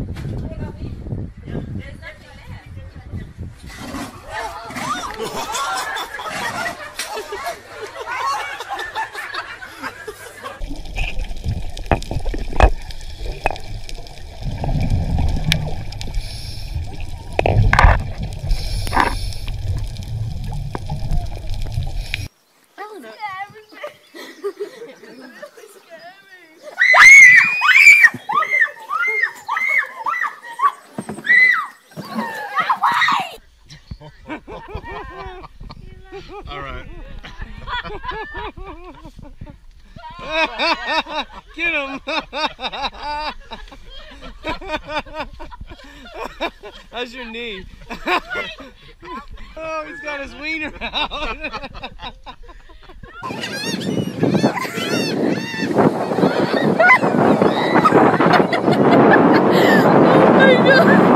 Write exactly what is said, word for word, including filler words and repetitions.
All right. Get him. How's your knee? Oh, he's got his wiener out. Oh my God.